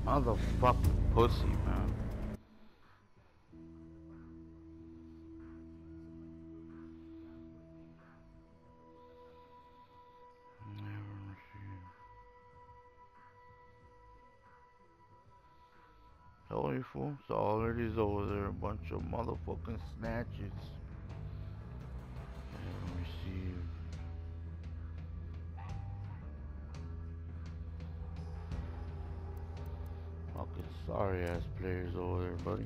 Motherfucking pussy, man. Never received. Tell you fool, so all it is over there, a bunch of motherfucking snatches. Never received. Fucking sorry ass players over there, buddy.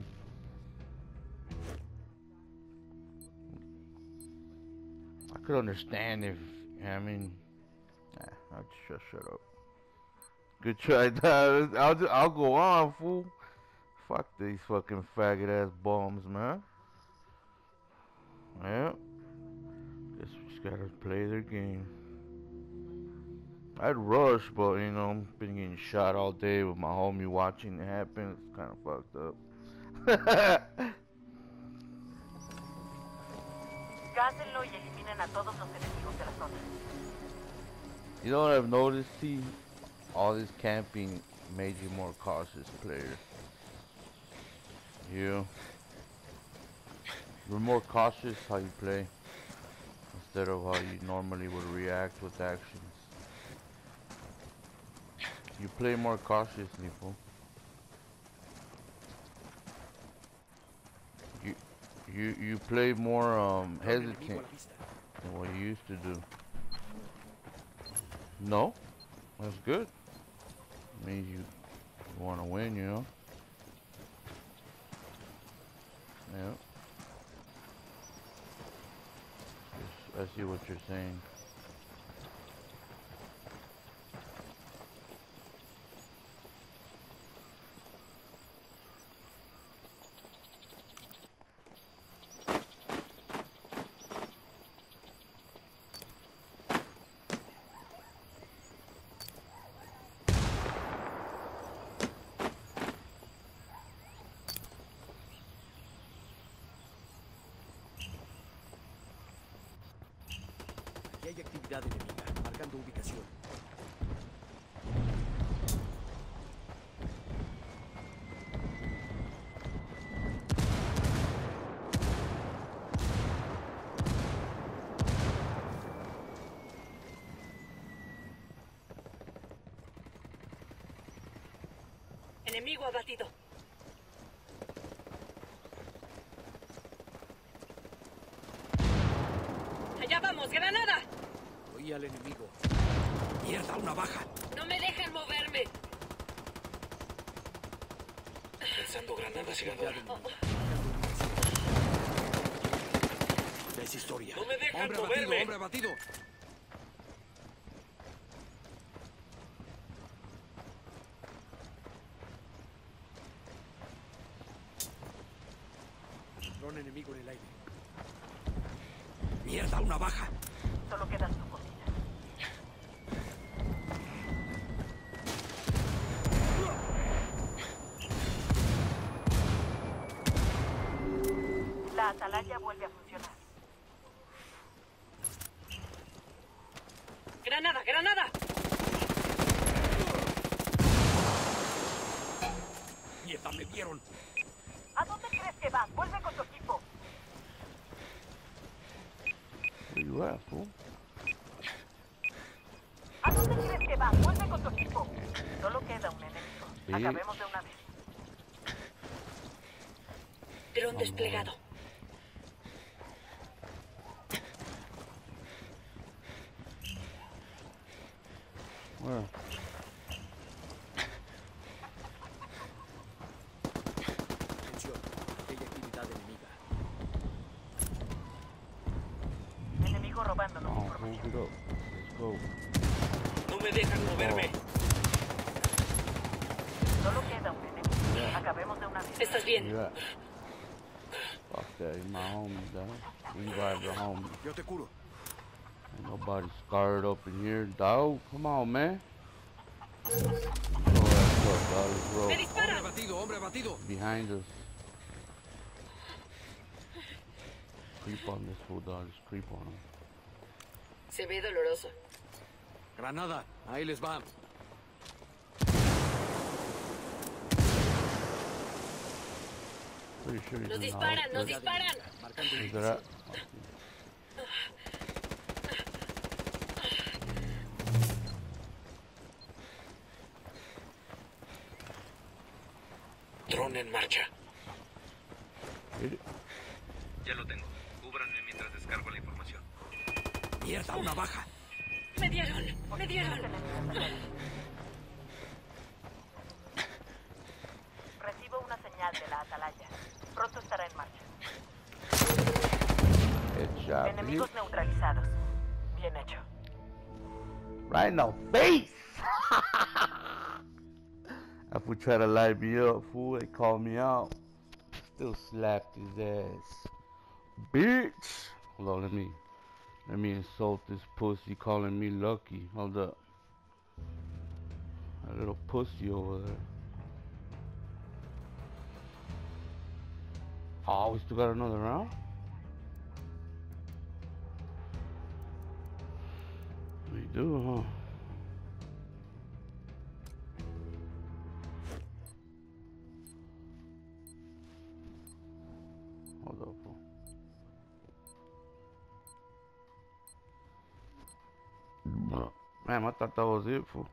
I could understand if, I mean, nah, I'll just shut up. Good try, dog. I'll go on, fool. Fuck these fucking faggot ass bombs, man. Yeah. Guess we just gotta play their game. I'd rush, but you know, been getting shot all day with my homie watching it happen. It's kind of fucked up. Cásenlo y eliminen a todos los enemigos de la zona. You know what I've noticed? See, all this camping made you more cautious player. You're more cautious how you play instead of how you normally would react with actions. You play more cautiously, fool. You play more hesitant than what you used to do. No, that's good. Means you want to win, you know. Yeah. I see what you're saying. Hay actividad enemiga, marcando ubicación. Enemigo abatido. ¡Allá vamos! ¡Granada! Oí al enemigo. ¡Mierda, una baja! ¡No me dejan moverme! Lanzando granadas y Es historia. ¡No me dejan Hombre moverme! abatido, hombre abatido. Dron enemigo en el aire. ¡Mierda, una baja! Solo quedan tus botellas. La atalaya vuelve a funcionar. ¡Granada, granada! ¡Mierda, me vieron! ¿A dónde crees que vas? Vuelve con tu equipo. Where you at, fool? ¿A dónde crees que vas? Vuelve con tu equipo. Solo queda un enemigo. Sí. Acabemos de una vez. Dron desplegado. Where? Atención, hay actividad enemiga. Enemigo robándonos Oh, información. hold it up. Let's go. No me dejan moverme. Solo queda un enemigo. Acabemos de una vez. ¿Estás Where bien? you at? Fuck that, you're my homie, dog. Revive the homie. Yo te curo. Ain't nobody scarred up in here, dog. Come on, man. Throw that up, dog. Let's roll. ¡Me disparan! Hombre abatido. Behind us. Creep on this fool, dog. Just creep on him. Se ve doloroso. Granada, ahí les va. Pretty sure he's Nos in the disparan, house. nos disparan. Marcando Where's indicio. that? Dron en marcha. Hit it. Ya lo tengo. Cúbranme mientras descargo la información. Mierda, una baja. Me dieron, me dieron. Recibo una señal de la atalaya. Pronto estará en marcha. Headshot. Enemigos neutralizados. Bien hecho. Right in the face! That fool tried to light me up, fool. They called me out. Still slapped his ass. Bitch! Hold on, let me insult this pussy calling me lucky. Hold up. A little pussy over there. Oh, we still got another round? We do, huh? Hold up, fool. Man, I thought that was it, fool.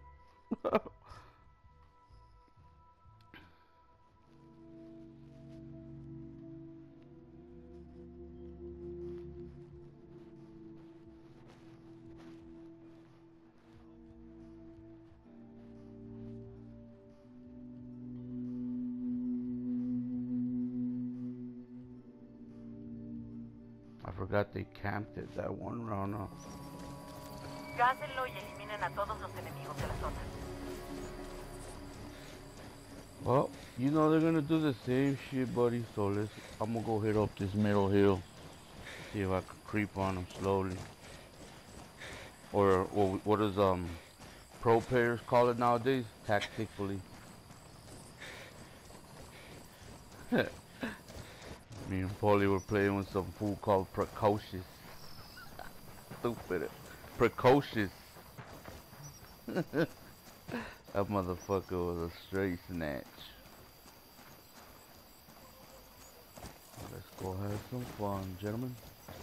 I forgot they camped it that one round up. Gásenlo y eliminen a todos los enemigos de la zona. Well, you know they're gonna do the same shit, buddy. So I'm gonna go hit up this middle hill, see if I can creep on them slowly. Or what does pro players call it nowadays? Tactically. Me and Paulie were playing with some fool called Precocious. Stupid. Precocious. That motherfucker was a straight snatch. Let's go have some fun, gentlemen.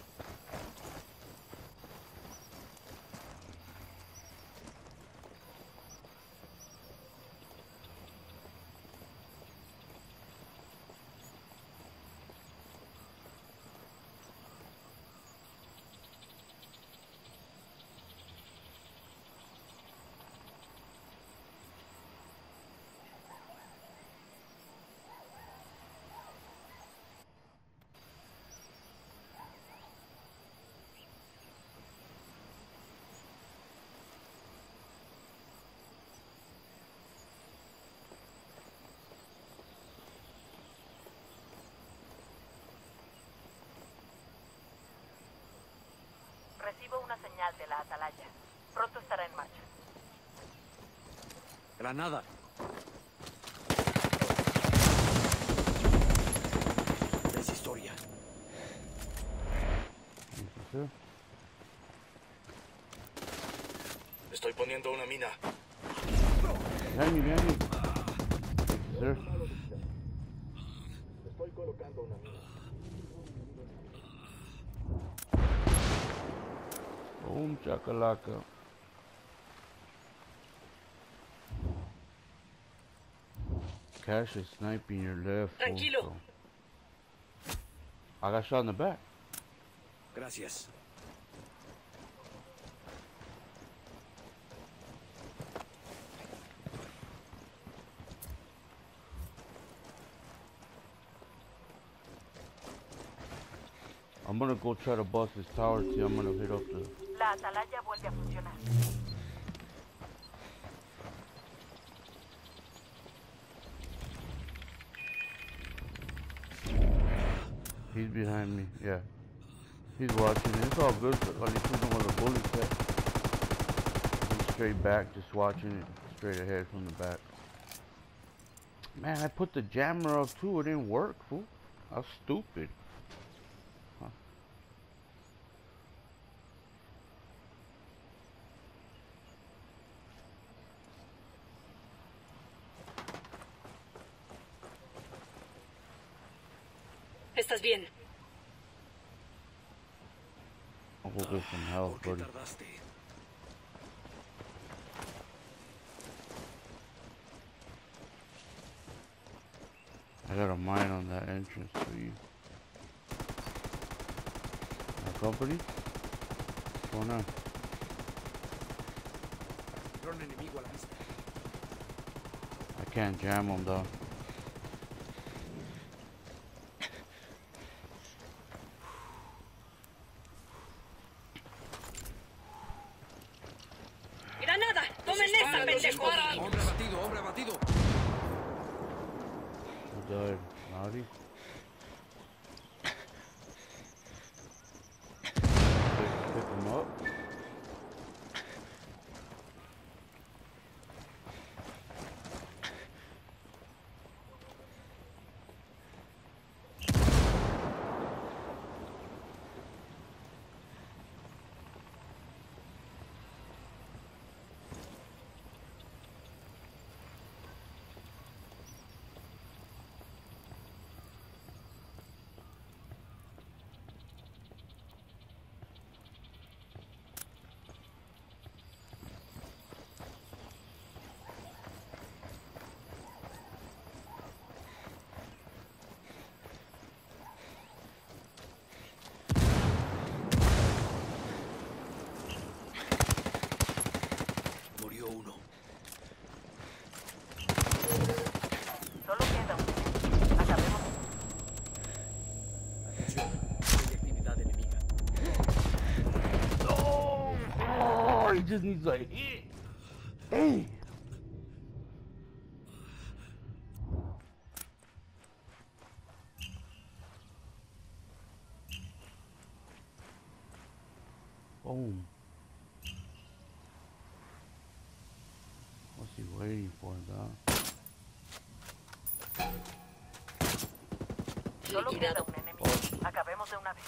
Recibo una señal de la atalaya. Pronto estará en marcha. Granada. Es historia. Estoy poniendo una mina. Behind me. Sir. Estoy colocando una mina. Boom, chakalaka. Cash is sniping your left. fool, Tranquilo. so. I got shot in the back. Gracias. I'm gonna go try to bust this tower. See, I'm gonna hit up the. La atalaya vuelve a funcionar. He's behind me. Yeah. He's watching. It's all good. At least we know where the bullet's at. He's straight back, just watching it straight ahead from the back. Man, I put the jammer up too. It didn't work, fool. I was stupid. Huh. ¿Estás bien? I'll go get some health, ¿Por qué buddy. tardaste? I got a mine on that entrance to you. My company? What's going on? Dron enemigo a la vista. I can't jam them though. ¡Granada! ¡Tomen esta, pendejo! Hombre abatido, hombre abatido. Who died? Naughty? Pick him up. Murió uno. Solo queda un enemigo. Acabemos. Atención, hay actividad enemiga. Oh, he just needs a hit. Hey. Boom. What's he waiting for, dog? Solo queda Liquidado. un enemigo. Acabemos de una vez.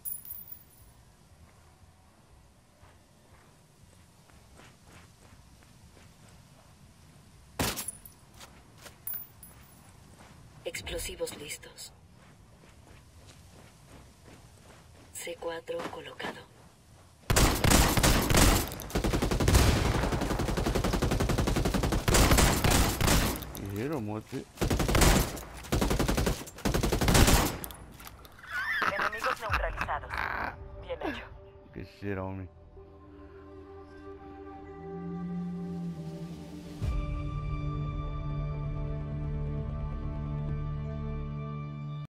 Explosivos listos. C4 colocado. You hit him with it. Enemigos neutralizados. Bien hecho. Good shit on me.